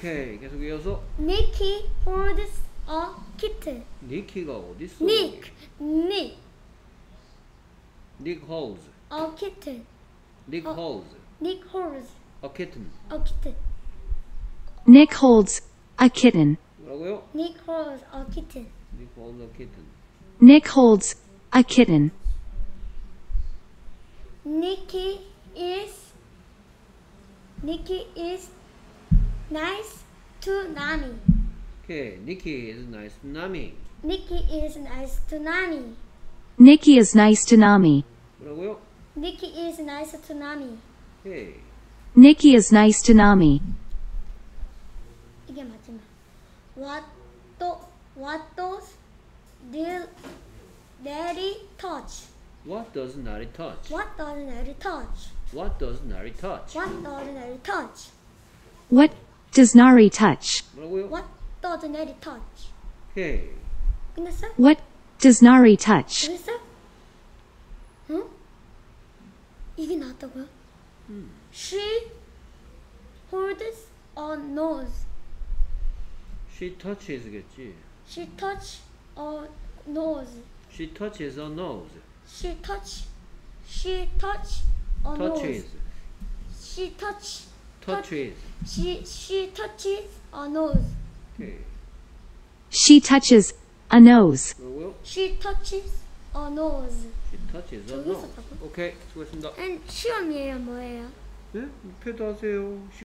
오케이. 계속 이어서. Nicky holds a kitten. 니키가 어딨어? Nick Nick holds. a kitten. Nick holds. Nick holds A kitten. a kitten. Nick holds a kitten. 뭐라고요? Nick holds a kitten. Nick holds a kitten. Nick holds a kitten. Nicky is nice to Nani. 오케이. Nicky is nice to Nami. Nicky is nice to Nani. Nicky is nice to Nami. 뭐라고요? Nicky is nice to Nani. 오케이. Nicky is nice to Nami. 이게 마지막. What does Daddy touch? What does Nari touch? What does Daddy touch? What does Nari touch? What does Daddy touch? What does Nari touch? 뭐라고요? What does Daddy touch? 오케이. 끝났어? What does Nari touch? 끝났어? 응? 이게 나왔다고요? She holds a nose. She touches겠지. She touch a nose. She touches a nose. She touch a Touches. nose. She touches a nose. 오케이. She touches a nose. 뭐라고요? She touches a nose. She touches a 저기 nose. 있었다고? 오케이. 수고했습니다. 시험이에요, 뭐예요? 네? 목표도 하세요.